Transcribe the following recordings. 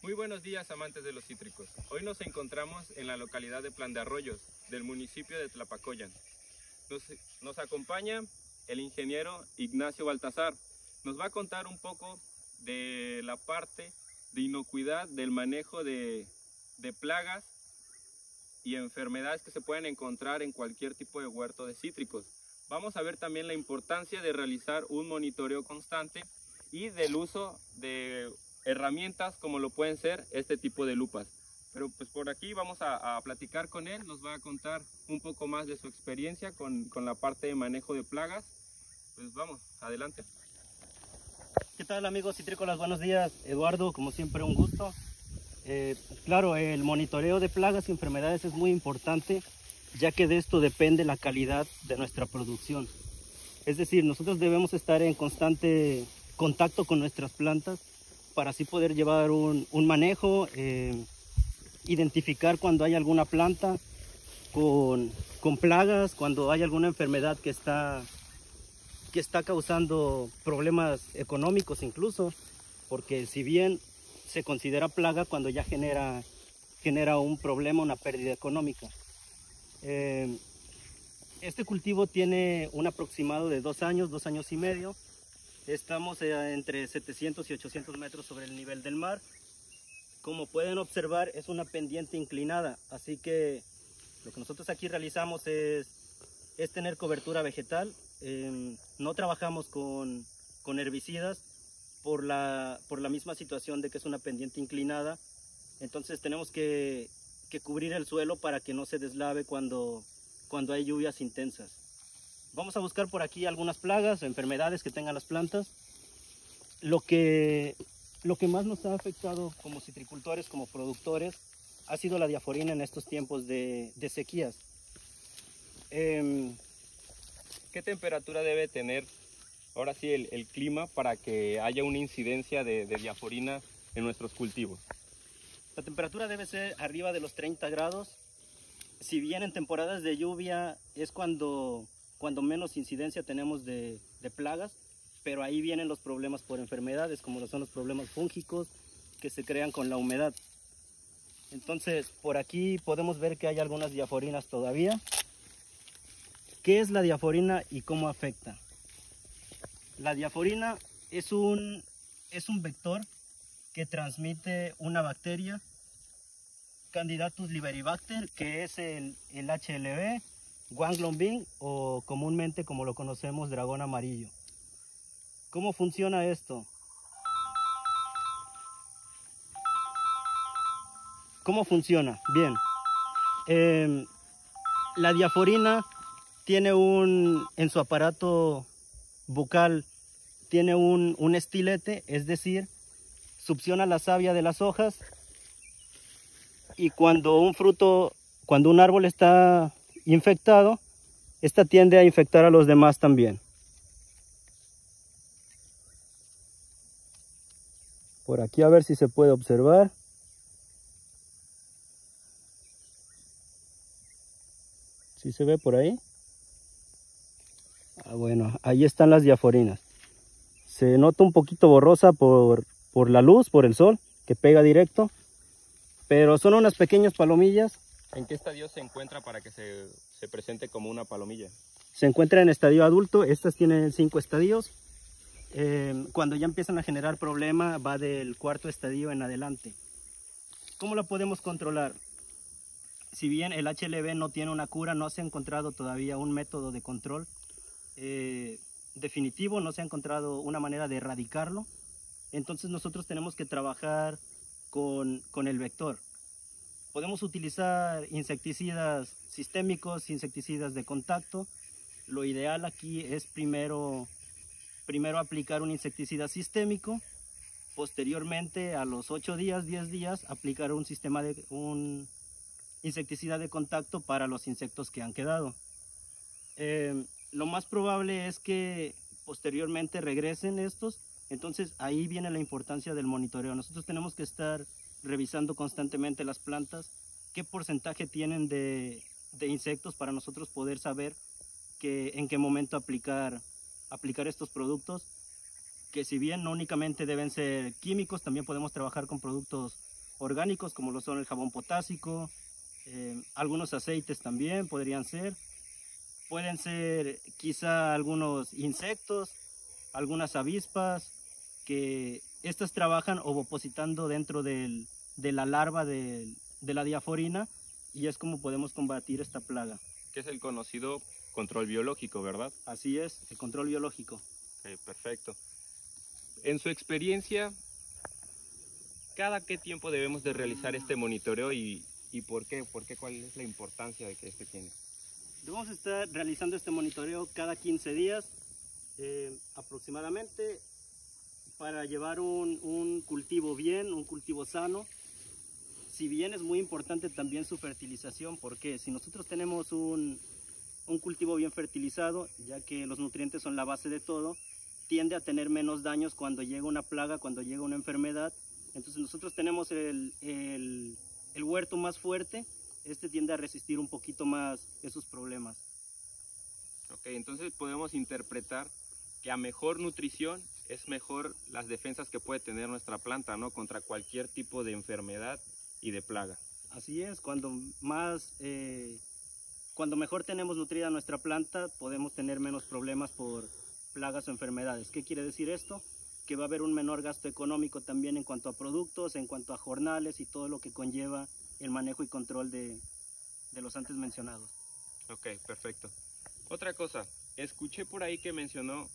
Muy buenos días, amantes de los cítricos. Hoy nos encontramos en la localidad de Plan de Arroyos, del municipio de Tlapacoyan. Nos acompaña el ingeniero Ignacio Baltazar. Nos va a contar un poco de la parte de inocuidad del manejo de plagas y enfermedades que se pueden encontrar en cualquier tipo de huerto de cítricos. Vamos a ver también la importancia de realizar un monitoreo constante y del uso de herramientas como lo pueden ser este tipo de lupas. Pero pues por aquí vamos a platicar con él, nos va a contar un poco más de su experiencia con la parte de manejo de plagas. Pues vamos, adelante. ¿Qué tal, amigos citrícolas? Buenos días, Eduardo, como siempre un gusto. Claro, el monitoreo de plagas y enfermedades es muy importante, ya que de esto depende la calidad de nuestra producción. Es decir, nosotros debemos estar en constante contacto con nuestras plantas para así poder llevar un manejo, identificar cuando hay alguna planta con plagas, cuando hay alguna enfermedad que está causando problemas económicos incluso, porque si bien se considera plaga cuando ya genera un problema, una pérdida económica. Este cultivo tiene un aproximado de 2 años, 2 años y medio. Estamos entre 700 y 800 metros sobre el nivel del mar. Como pueden observar, es una pendiente inclinada, así que lo que nosotros aquí realizamos es tener cobertura vegetal. No trabajamos con herbicidas por la misma situación de que es una pendiente inclinada. Entonces tenemos que cubrir el suelo para que no se deslave cuando hay lluvias intensas. Vamos a buscar por aquí algunas plagas o enfermedades que tengan las plantas. Lo que más nos ha afectado como citricultores, como productores, ha sido la diaforina en estos tiempos de sequías. ¿Qué temperatura debe tener ahora sí el clima para que haya una incidencia de diaforina en nuestros cultivos? La temperatura debe ser arriba de los 30 grados. Si bien en temporadas de lluvia es cuando menos incidencia tenemos de plagas, pero ahí vienen los problemas por enfermedades, como son los problemas fúngicos que se crean con la humedad. Entonces, por aquí podemos ver que hay algunas diaforinas todavía. ¿Qué es la diaforina y cómo afecta? La diaforina es un vector que transmite una bacteria, Candidatus liberibacter, que es el HLB, Wanglong Bean o comúnmente como lo conocemos, dragón amarillo. ¿Cómo funciona esto? ¿Cómo funciona? Bien. La diaforina tiene en su aparato bucal, tiene un estilete, es decir, succiona la savia de las hojas, y cuando un árbol está infectado, esta tiende a infectar a los demás también. Por aquí a ver si se puede observar. ¿Sí se ve por ahí? Bueno, ahí están las diaforinas. Se nota un poquito borrosa por la luz, por el sol, que pega directo. Pero son unas pequeñas palomillas. ¿En qué estadio se encuentra para que se presente como una palomilla? Se encuentra en estadio adulto. Estas tienen 5 estadios. Cuando ya empiezan a generar problema, va del 4.º estadio en adelante. ¿Cómo la podemos controlar? Si bien el HLB no tiene una cura, no se ha encontrado todavía un método de control definitivo, no se ha encontrado una manera de erradicarlo. Entonces nosotros tenemos que trabajar con el vector. Podemos utilizar insecticidas sistémicos, insecticidas de contacto. Lo ideal aquí es primero aplicar un insecticida sistémico, posteriormente a los 8 días, 10 días, aplicar un insecticida de contacto para los insectos que han quedado. Lo más probable es que posteriormente regresen estos. Entonces ahí viene la importancia del monitoreo. Nosotros tenemos que estar revisando constantemente las plantas, qué porcentaje tienen de insectos, para nosotros poder saber en qué momento aplicar estos productos, que si bien no únicamente deben ser químicos, también podemos trabajar con productos orgánicos como lo son el jabón potásico, algunos aceites también podrían ser. Pueden ser quizá algunos insectos, algunas avispas, que estas trabajan ovopositando dentro de la larva de la diaforina, y es como podemos combatir esta plaga. Que es el conocido control biológico, ¿verdad? Así es, el control biológico. Ok, perfecto. En su experiencia, ¿cada qué tiempo debemos de realizar este monitoreo y por qué? ¿Cuál es la importancia de que este tiene? Debemos estar realizando este monitoreo cada 15 días aproximadamente, para llevar un cultivo bien, un cultivo sano. Si bien es muy importante también su fertilización, porque si nosotros tenemos un cultivo bien fertilizado, ya que los nutrientes son la base de todo, tiende a tener menos daños cuando llega una plaga, cuando llega una enfermedad. Entonces nosotros tenemos el huerto más fuerte, este tiende a resistir un poquito más esos problemas. Ok, entonces podemos interpretar que a mejor nutrición es mejor las defensas que puede tener nuestra planta, ¿no? Contra cualquier tipo de enfermedad y de plaga. Así es, cuando mejor tenemos nutrida nuestra planta, podemos tener menos problemas por plagas o enfermedades. ¿Qué quiere decir esto? Que va a haber un menor gasto económico también en cuanto a productos, en cuanto a jornales y todo lo que conlleva el manejo y control de los antes mencionados. Ok, perfecto. Otra cosa, escuché por ahí que mencionó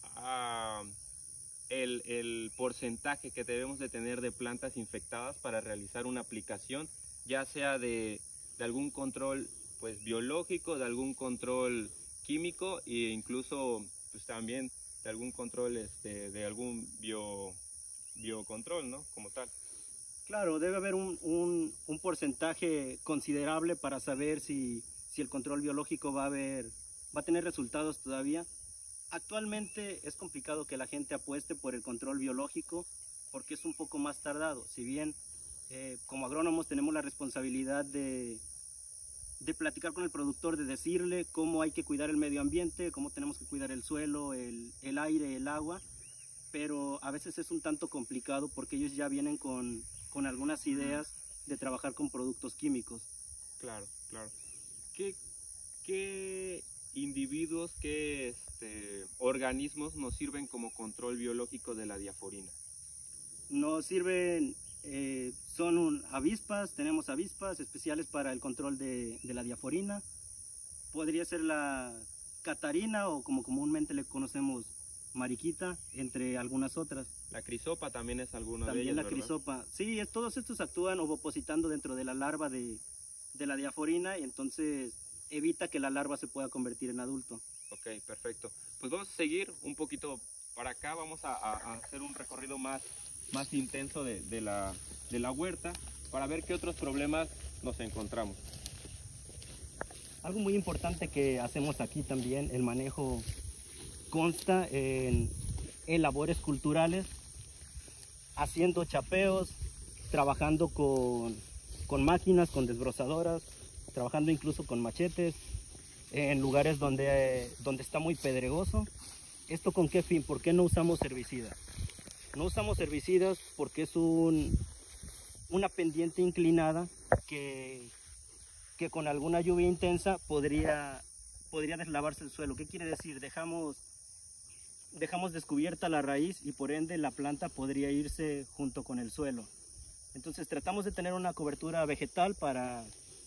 el porcentaje que debemos de tener de plantas infectadas para realizar una aplicación, ya sea de algún control pues biológico, de algún control químico e incluso pues también de algún control de algún biocontrol, ¿no? Como tal. Claro, debe haber un porcentaje considerable para saber si el control biológico va a tener resultados todavía. Actualmente es complicado que la gente apueste por el control biológico porque es un poco más tardado. Si bien como agrónomos tenemos la responsabilidad de platicar con el productor, de decirle cómo hay que cuidar el medio ambiente, cómo tenemos que cuidar el suelo, el aire, el agua, pero a veces es un tanto complicado porque ellos ya vienen con algunas ideas de trabajar con productos químicos. Claro, claro. ¿Qué individuos, qué organismos nos sirven como control biológico de la diaforina? Nos sirven, son avispas, tenemos avispas especiales para el control de la diaforina. Podría ser la catarina o como comúnmente le conocemos, mariquita, entre algunas otras. La crisopa también es alguna de ellas, También la ¿verdad? crisopa. Sí, todos estos actúan ovopositando dentro de la larva de la diaforina, y entonces evita que la larva se pueda convertir en adulto. Ok, perfecto. Pues vamos a seguir un poquito para acá, vamos a hacer un recorrido más intenso de la huerta para ver qué otros problemas nos encontramos. Algo muy importante que hacemos aquí también, el manejo consta en labores culturales, haciendo chapeos, trabajando con máquinas, con desbrozadoras, trabajando incluso con machetes, en lugares donde está muy pedregoso. ¿Esto con qué fin? ¿Por qué no usamos herbicidas? No usamos herbicidas porque es una pendiente inclinada que con alguna lluvia intensa podría deslavarse el suelo. ¿Qué quiere decir? Dejamos descubierta la raíz y por ende la planta podría irse junto con el suelo. Entonces tratamos de tener una cobertura vegetal para,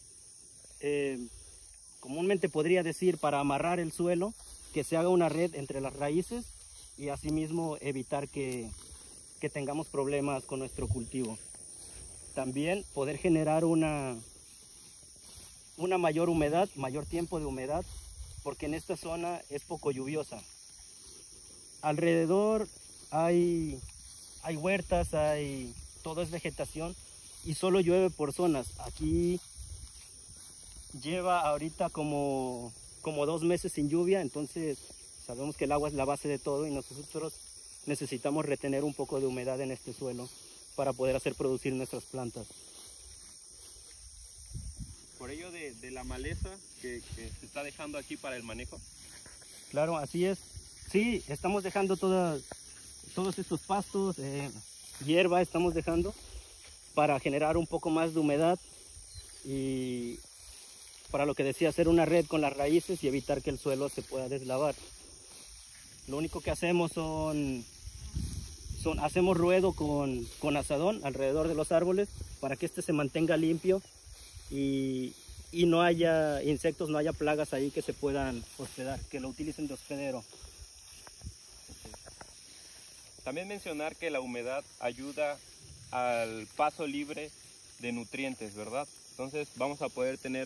comúnmente podría decir, para amarrar el suelo, que se haga una red entre las raíces y asimismo evitar que tengamos problemas con nuestro cultivo. También poder generar una mayor humedad, mayor tiempo de humedad, porque en esta zona es poco lluviosa. Alrededor hay huertas, todo es vegetación y solo llueve por zonas. Aquí lleva ahorita como 2 meses sin lluvia, entonces sabemos que el agua es la base de todo y nosotros necesitamos retener un poco de humedad en este suelo para poder hacer producir nuestras plantas. Por ello de la maleza que se está dejando aquí para el manejo. Claro, así es. Sí, estamos dejando todos estos pastos, hierba estamos dejando, para generar un poco más de humedad y para lo que decía, hacer una red con las raíces y evitar que el suelo se pueda deslavar. Lo único que hacemos hacemos ruedo con azadón alrededor de los árboles para que este se mantenga limpio y no haya insectos, no haya plagas ahí que se puedan hospedar, que lo utilicen de hospedero. También mencionar que la humedad ayuda al paso libre de nutrientes, ¿verdad? Entonces vamos a poder tener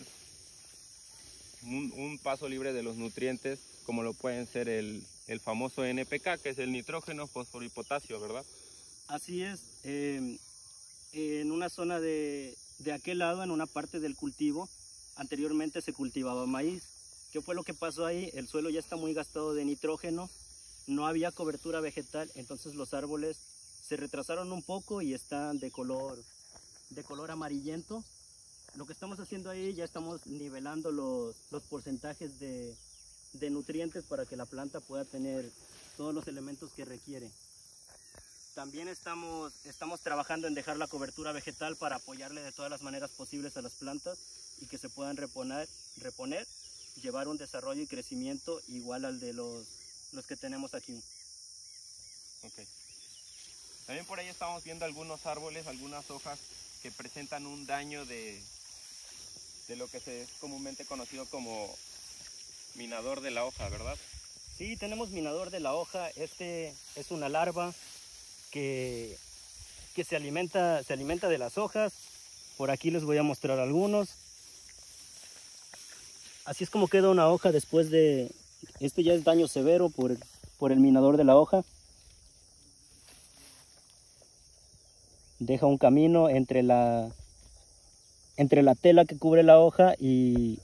un paso libre de los nutrientes, como lo pueden ser el famoso NPK, que es el nitrógeno, fósforo y potasio, ¿verdad? Así es. En una zona de aquel lado, en una parte del cultivo, anteriormente se cultivaba maíz. ¿Qué fue lo que pasó ahí? El suelo ya está muy gastado de nitrógeno, no había cobertura vegetal, entonces los árboles se retrasaron un poco y están de color amarillento. Lo que estamos haciendo ahí, ya estamos nivelando los porcentajes de nutrientes para que la planta pueda tener todos los elementos que requiere. También estamos trabajando en dejar la cobertura vegetal para apoyarle de todas las maneras posibles a las plantas y que se puedan reponer, llevar un desarrollo y crecimiento igual al de los que tenemos aquí. Okay. También por ahí estamos viendo algunos árboles, algunas hojas que presentan un daño de lo que es comúnmente conocido como minador de la hoja, ¿verdad? Sí, tenemos minador de la hoja. Este es una larva que se alimenta de las hojas. Por aquí les voy a mostrar algunos. Así es como queda una hoja después de... Este ya es daño severo por el minador de la hoja. Deja un camino entre la tela que cubre la hoja y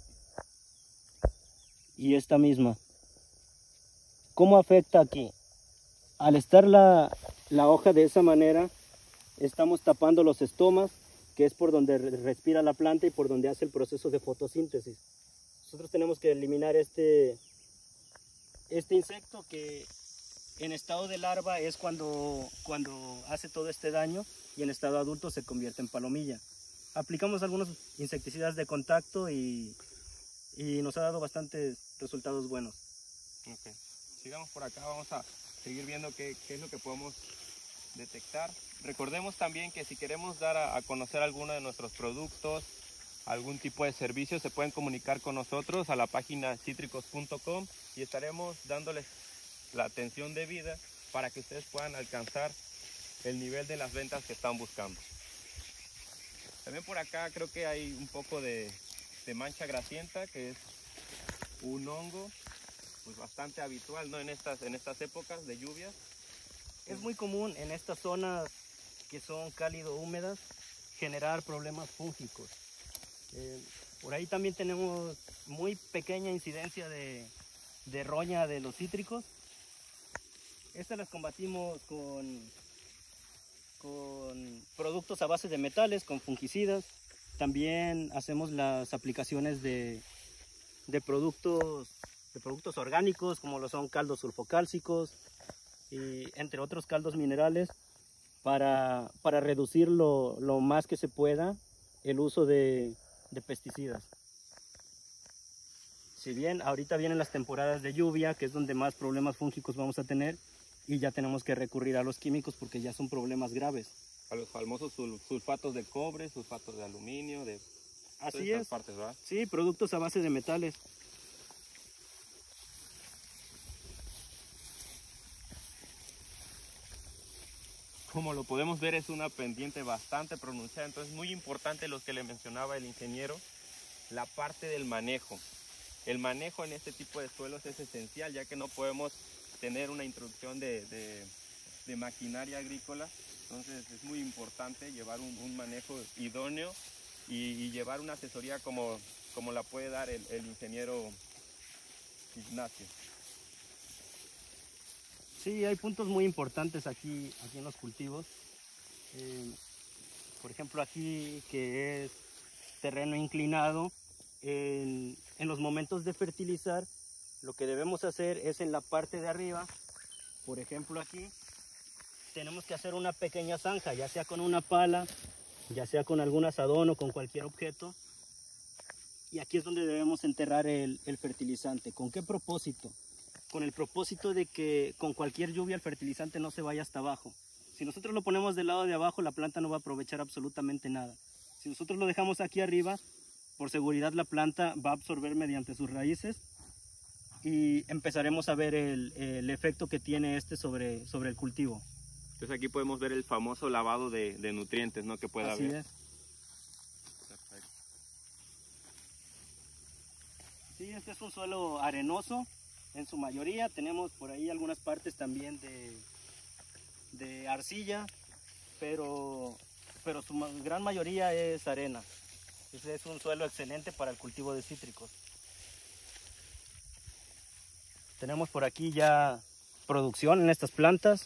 esta misma. ¿Cómo afecta aquí? Al estar la hoja de esa manera, estamos tapando los estomas, que es por donde respira la planta y por donde hace el proceso de fotosíntesis. Nosotros tenemos que eliminar este insecto que en estado de larva es cuando hace todo este daño y en estado adulto se convierte en palomilla. Aplicamos algunos insecticidas de contacto y nos ha dado bastantes resultados buenos. Okay. Sigamos por acá, vamos a seguir viendo qué es lo que podemos detectar. Recordemos también que si queremos dar a conocer alguno de nuestros productos, algún tipo de servicio, se pueden comunicar con nosotros a la página citricos.com y estaremos dándoles la atención debida para que ustedes puedan alcanzar el nivel de las ventas que están buscando. También por acá creo que hay un poco de mancha grasienta, que es un hongo pues bastante habitual, ¿no? en estas épocas de lluvias. Es muy común en estas zonas que son cálido húmedas generar problemas fúngicos. Por ahí también tenemos muy pequeña incidencia de roña de los cítricos. Estas las combatimos con productos a base de metales, con fungicidas. También hacemos las aplicaciones de productos orgánicos, como lo son caldos sulfocálcicos y entre otros caldos minerales, para reducir lo más que se pueda el uso de pesticidas. Si bien ahorita vienen las temporadas de lluvia, que es donde más problemas fúngicos vamos a tener, y ya tenemos que recurrir a los químicos porque ya son problemas graves. A los famosos sulfatos de cobre, sulfatos de aluminio, de Así todas es. partes, ¿verdad? Sí, productos a base de metales. Como lo podemos ver, es una pendiente bastante pronunciada, entonces muy importante lo que le mencionaba el ingeniero, la parte del manejo. El manejo en este tipo de suelos es esencial, ya que no podemos tener una introducción de maquinaria agrícola. Entonces es muy importante llevar un manejo idóneo y llevar una asesoría como la puede dar el ingeniero Ignacio. Sí, hay puntos muy importantes aquí en los cultivos. Por ejemplo, aquí que es terreno inclinado, en los momentos de fertilizar, lo que debemos hacer es en la parte de arriba, por ejemplo aquí, tenemos que hacer una pequeña zanja, ya sea con una pala, ya sea con algún asadón o con cualquier objeto. Y aquí es donde debemos enterrar el fertilizante. ¿Con qué propósito? Con el propósito de que con cualquier lluvia el fertilizante no se vaya hasta abajo. Si nosotros lo ponemos del lado de abajo, la planta no va a aprovechar absolutamente nada. Si nosotros lo dejamos aquí arriba, por seguridad la planta va a absorber mediante sus raíces y empezaremos a ver el efecto que tiene este sobre el cultivo. Entonces aquí podemos ver el famoso lavado de nutrientes, ¿no? Que puede Así haber. es. Perfecto. Sí, este es un suelo arenoso en su mayoría. Tenemos por ahí algunas partes también de arcilla, pero su gran mayoría es arena. Este es un suelo excelente para el cultivo de cítricos. Tenemos por aquí ya producción en estas plantas.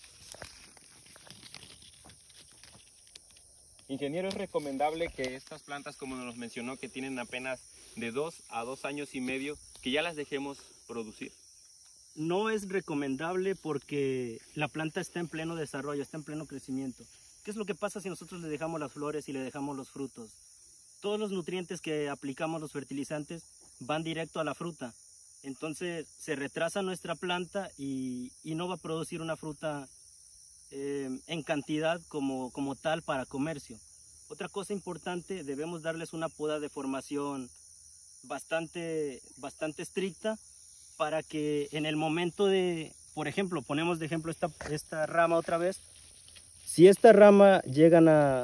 Ingeniero, es recomendable que estas plantas, como nos mencionó, que tienen apenas de 2 a 2 años y medio, que ya las dejemos producir. No es recomendable porque la planta está en pleno desarrollo, está en pleno crecimiento. ¿Qué es lo que pasa si nosotros le dejamos las flores y le dejamos los frutos? Todos los nutrientes que aplicamos, los fertilizantes, van directo a la fruta. Entonces se retrasa nuestra planta y no va a producir una fruta en cantidad como tal para comercio. Otra cosa importante, debemos darles una poda de formación bastante estricta para que en el momento de, por ejemplo, ponemos de ejemplo esta rama otra vez. Si esta rama llega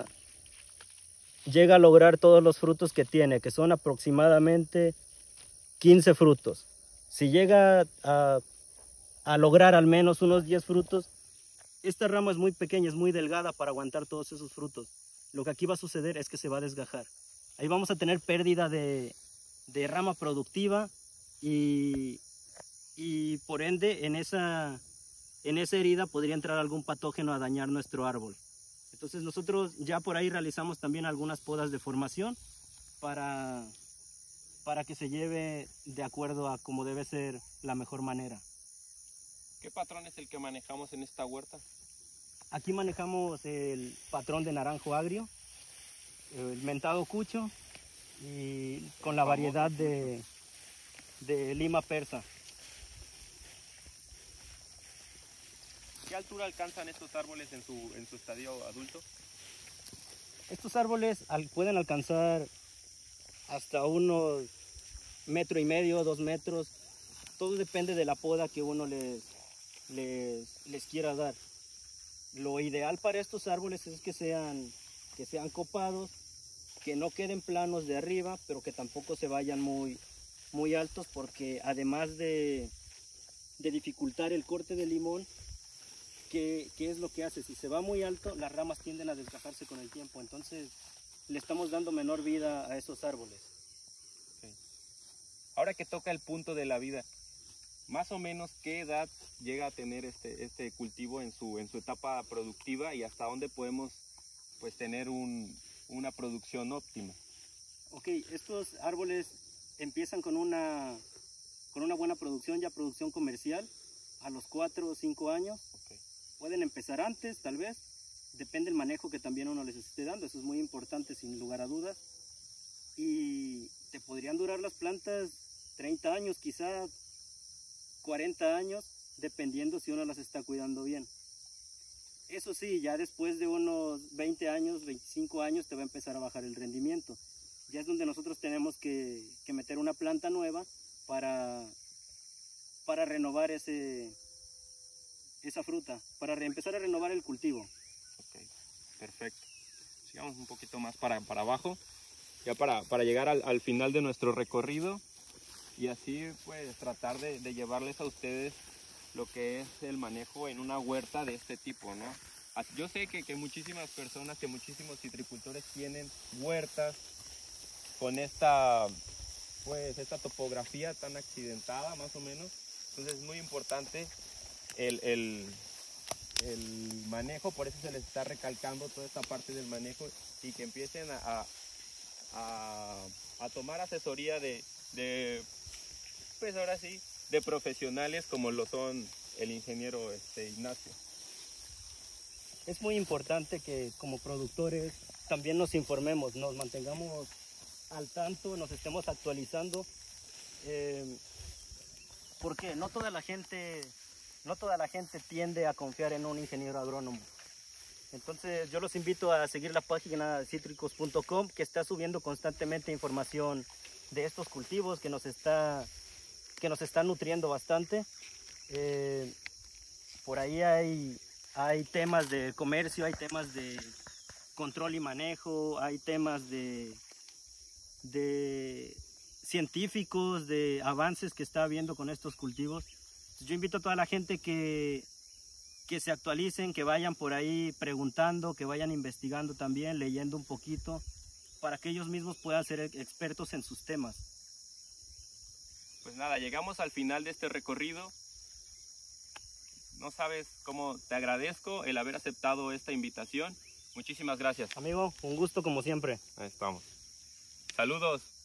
a lograr todos los frutos que tiene, que son aproximadamente 15 frutos, si llega a lograr al menos unos 10 frutos, esta rama es muy pequeña, es muy delgada para aguantar todos esos frutos. Lo que aquí va a suceder es que se va a desgajar. Ahí vamos a tener pérdida de rama productiva y por ende en esa herida podría entrar algún patógeno a dañar nuestro árbol. Entonces nosotros ya por ahí realizamos también algunas podas de formación para que se lleve de acuerdo a cómo debe ser la mejor manera. ¿Qué patrón es el que manejamos en esta huerta? Aquí manejamos el patrón de naranjo agrio, el mentado cucho y con la variedad de lima persa. ¿Qué altura alcanzan estos árboles en su estadio adulto? Estos árboles pueden alcanzar hasta unos 1,5 metros, 2 metros. Todo depende de la poda que uno les quiera dar. Lo ideal para estos árboles es que sean copados, que no queden planos de arriba, pero que tampoco se vayan muy altos, porque además de dificultar el corte de limón, ¿qué es lo que hace? Si se va muy alto, las ramas tienden a desgajarse con el tiempo, entonces le estamos dando menor vida a esos árboles. Okay. Ahora que toca el punto de la vida, más o menos qué edad llega a tener este cultivo en su etapa productiva y hasta dónde podemos pues tener una producción óptima. Ok, estos árboles empiezan con una buena producción, ya producción comercial, a los 4 o 5 años. Okay. Pueden empezar antes, tal vez, depende del manejo que también uno les esté dando, eso es muy importante sin lugar a dudas. Y te podrían durar las plantas 30 años, quizá 40 años, dependiendo si uno las está cuidando bien. Eso sí, ya después de unos 20 años, 25 años, te va a empezar a bajar el rendimiento. Ya es donde nosotros tenemos que meter una planta nueva para renovar esa fruta, para empezar a renovar el cultivo. Ok, perfecto. Sigamos un poquito más para abajo, ya para llegar al final de nuestro recorrido. Y así pues tratar de llevarles a ustedes lo que es el manejo en una huerta de este tipo, ¿no? Yo sé que muchísimas personas, que muchísimos citricultores tienen huertas con esta topografía tan accidentada más o menos. Entonces es muy importante el manejo, por eso se les está recalcando toda esta parte del manejo y que empiecen a tomar asesoría pues ahora sí, de profesionales como lo son el ingeniero Ignacio. es muy importante que como productores también nos informemos, nos mantengamos al tanto, nos estemos actualizando, porque no toda la gente tiende a confiar en un ingeniero agrónomo. Entonces yo los invito a seguir la página citricos.com, que está subiendo constantemente información de estos cultivos que nos está nutriendo bastante. Por ahí hay temas de comercio, hay temas de control y manejo, hay temas de científicos, de avances que está habiendo con estos cultivos. Yo invito a toda la gente que se actualicen, que vayan por ahí preguntando, que vayan investigando también, leyendo un poquito, para que ellos mismos puedan ser expertos en sus temas. Pues nada, llegamos al final de este recorrido. No sabes cómo te agradezco el haber aceptado esta invitación. Muchísimas gracias. Amigo, un gusto como siempre. Ahí estamos. Saludos.